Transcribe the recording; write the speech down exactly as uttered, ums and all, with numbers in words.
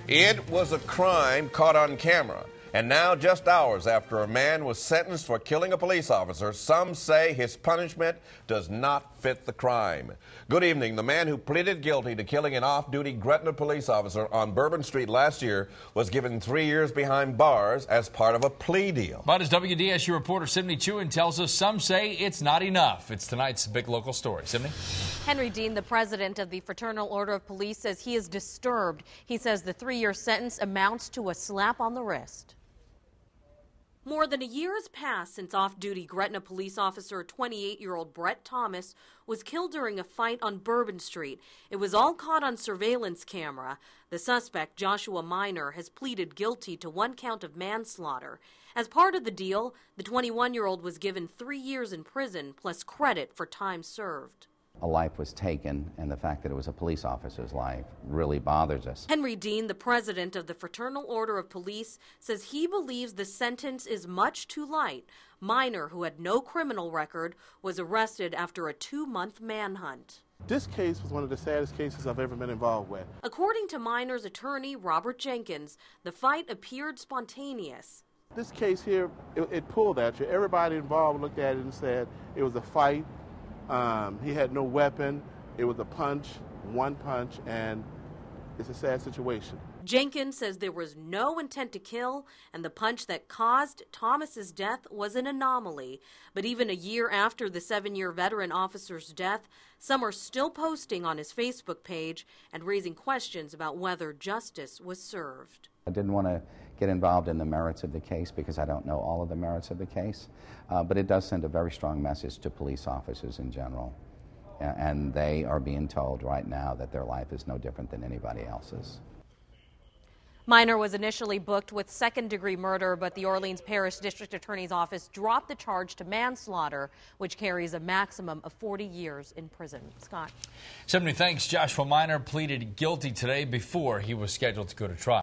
It was a crime caught on camera. And now, just hours after a man was sentenced for killing a police officer, some say his punishment does not fit the crime. Good evening. The man who pleaded guilty to killing an off-duty Gretna police officer on Bourbon Street last year was given three years behind bars as part of a plea deal. But as W D S U reporter Sydney Chewin tells us, some say it's not enough. It's tonight's big local story. Sydney? Henry Dean, the president of the Fraternal Order of Police, says he is disturbed. He says the three-year sentence amounts to a slap on the wrist. More than a year has passed since off-duty Gretna police officer twenty-eight-year-old Brett Thomas was killed during a fight on Bourbon Street. It was all caught on surveillance camera. The suspect, Joshua Minor, has pleaded guilty to one count of manslaughter. As part of the deal, the twenty-one-year-old was given three years in prison plus credit for time served. A life was taken, and the fact that it was a police officer's life really bothers us. Henry Dean, the president of the Fraternal Order of Police, says he believes the sentence is much too light. Minor, who had no criminal record, was arrested after a two-month manhunt. This case was one of the saddest cases I've ever been involved with. According to Minor's attorney, Robert Jenkins, the fight appeared spontaneous. This case here, it, it pulled at you. Everybody involved looked at it and said it was a fight. Um, he had no weapon. It was a punch, one punch, and it's a sad situation. Jenkins says there was no intent to kill, and the punch that caused Thomas's death was an anomaly. But even a year after the seven-year veteran officer's death, some are still posting on his Facebook page and raising questions about whether justice was served. I didn't want to get involved in the merits of the case because I don't know all of the merits of the case, uh, but it does send a very strong message to police officers in general. And they are being told right now that their life is no different than anybody else's. Minor was initially booked with second-degree murder, but the Orleans Parish District Attorney's Office dropped the charge to manslaughter, which carries a maximum of forty years in prison. Scott. Sydney, thanks. Joshua Minor pleaded guilty today before he was scheduled to go to trial.